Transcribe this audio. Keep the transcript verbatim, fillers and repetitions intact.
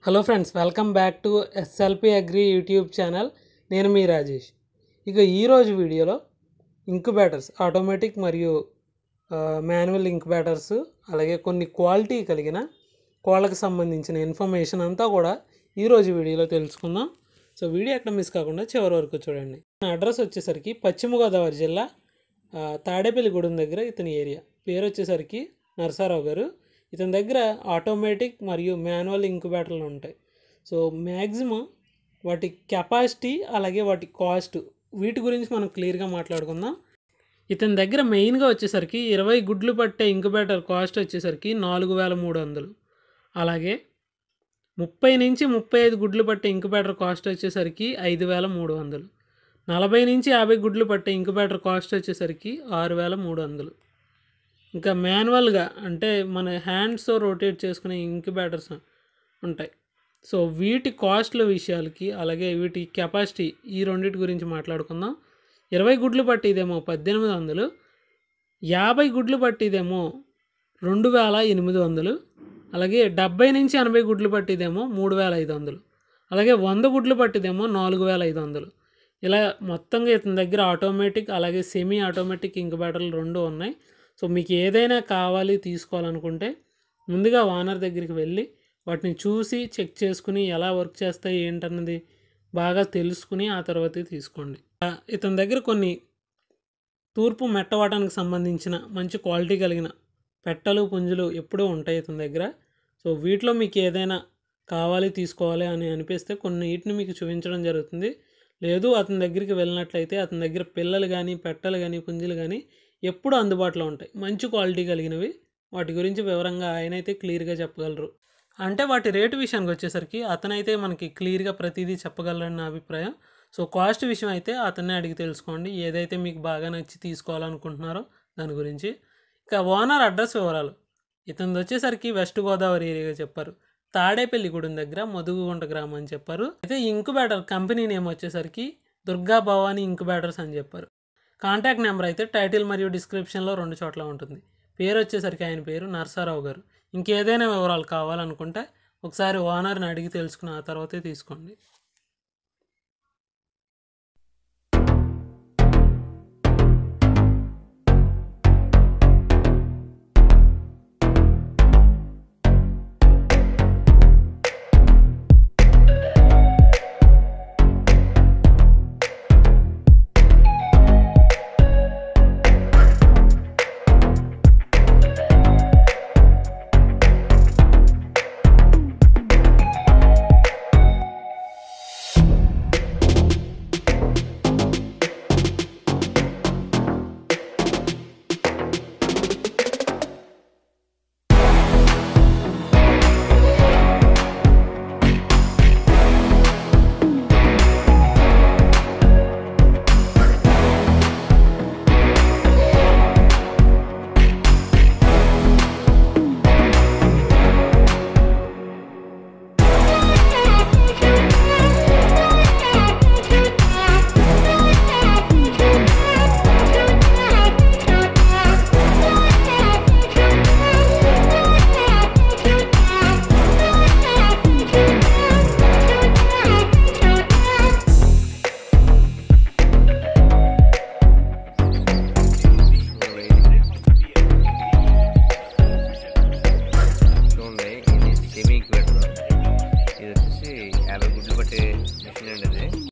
Hello friends, welcome back to SLP agri YouTube channel. నేను మీ రాజేష్. ఇక ఈరోజు వీడియోలో ఇంక్యుబేటర్స్, ఆటోమేటిక్ మరియు మాన్యువల్ ఇంక్యుబేటర్స్, అలాగే కొన్ని క్వాలిటీ కలిగిన కోళ్ళకు సంబంధించిన ఇన్ఫర్మేషన్ అంతా కూడా ఈరోజు వీడియోలో తెలుసుకుందాం. సో వీడియో ఎక్కడ మిస్ కాకుండా చివరి వరకు చూడండి. నా అడ్రస్ వచ్చేసరికి పశ్చిమ గోదావరి జిల్లా తాడేపల్లిగూడెం దగ్గర ఇతని ఏరియా. పేరు వచ్చేసరికి నరసారావు గారు. ఇతని దగ్గర ఆటోమేటిక్ మరియు మాన్యువల్ ఇంక్యుబేటర్లు ఉంటాయి. సో మ్యాక్సిమం వాటి కెపాసిటీ అలాగే వాటి కాస్ట్ వీటి గురించి మనం క్లియర్గా మాట్లాడుకుందాం. ఇతని దగ్గర మెయిన్గా వచ్చేసరికి ఇరవై గుడ్లు పట్టే ఇంక్యుబేటర్ కాస్ట్ వచ్చేసరికి నాలుగు వేల మూడు వందలు అలాగే ముప్పై నుంచి ముప్పై ఐదు గుడ్లు పట్టే ఇంక్యుబేటర్ కాస్ట్ వచ్చేసరికి ఐదు వేల మూడు వందలు నలభై నుంచి యాభై గుడ్లు పట్టే ఇంక్యుబేటర్ కాస్ట్ వచ్చేసరికి ఆరు వేల మూడు వందలు ఇంకా మాన్యువల్గా అంటే మన హ్యాండ్స్తో రొటేట్ చేసుకునే ఇంక్యుబేటర్స్ ఉంటాయి. సో వీటి కాస్ట్ల విషయాలకి అలాగే వీటి కెపాసిటీ ఈ రెండింటి గురించి మాట్లాడుకుందాం. ఇరవై గుడ్లు పట్టిదేమో పద్దెనిమిది వందలు యాభై గుడ్లు పట్టిదేమో రెండు వేల ఎనిమిది వందలు అలాగే డెబ్బై నుంచి ఎనభై గుడ్లు పట్టిదేమో మూడు వేల ఐదు వందలు అలాగే వంద గుడ్లు పట్టిదేమో నాలుగు వేల ఐదు వందలు ఇలా మొత్తంగా ఇతని దగ్గర ఆటోమేటిక్ అలాగే సెమీ ఆటోమేటిక్ ఇంక్యుబేటర్లు రెండు ఉన్నాయి. సో మీకు ఏదైనా కావాలి తీసుకోవాలనుకుంటే ముందుగా ఓనర్ దగ్గరికి వెళ్ళి వాటిని చూసి చెక్ చేసుకుని ఎలా వర్క్ చేస్తాయి ఏంటన్నది బాగా తెలుసుకుని ఆ తర్వాత తీసుకోండి. ఇతని దగ్గర కొన్ని తూర్పు మెట్టవాటానికి సంబంధించిన మంచి క్వాలిటీ కలిగిన పెట్టలు పుంజులు ఎప్పుడూ ఉంటాయి ఇతని దగ్గర. సో వీటిలో మీకు ఏదైనా కావాలి తీసుకోవాలి అని అనిపిస్తే కొన్ని వీటిని మీకు చూపించడం జరుగుతుంది. లేదు అతని దగ్గరికి వెళ్ళినట్లయితే అతని దగ్గర పిల్లలు కానీ పెట్టలు కానీ పుంజులు కానీ ఎప్పుడు అందుబాటులో ఉంటాయి. మంచి క్వాలిటీ కలిగినవి. వాటి గురించి వివరంగా ఆయన అయితే క్లియర్గా చెప్పగలరు. అంటే వాటి రేటు విషయానికి వచ్చేసరికి అతనైతే మనకి క్లియర్గా ప్రతిదీ చెప్పగలరని నా అభిప్రాయం. సో కాస్ట్ విషయం అయితే అతన్నే అడిగి తెలుసుకోండి, ఏదైతే మీకు బాగా నచ్చి తీసుకోవాలనుకుంటున్నారో దాని గురించి. ఇక ఓనర్ అడ్రస్ వివరాలు. ఇతనిది వచ్చేసరికి వెస్ట్ గోదావరి ఏరియాగా చెప్పారు. తాడేపల్లిగూడెం దగ్గర మధుగుంట గ్రామం అని చెప్పారు. అయితే ఇంక్యుబేటర్ కంపెనీ నేమ్ వచ్చేసరికి దుర్గా భవానీ ఇంక్యుబేటర్స్ అని చెప్పారు. కాంటాక్ట్ నెంబర్ అయితే టైటిల్ మరియు డిస్క్రిప్షన్లో రెండు చోట్ల ఉంటుంది. పేరు వచ్చేసరికి ఆయన పేరు నరసారావు గారు. ఇంకేదైనా వివరాలు కావాలనుకుంటే ఒకసారి ఓనర్ని అడిగి తెలుసుకుని ఆ తర్వాతే తీసుకోండి. ఇది వచ్చేసి యాభై గుడ్లు పట్టే మిషన్ అండి.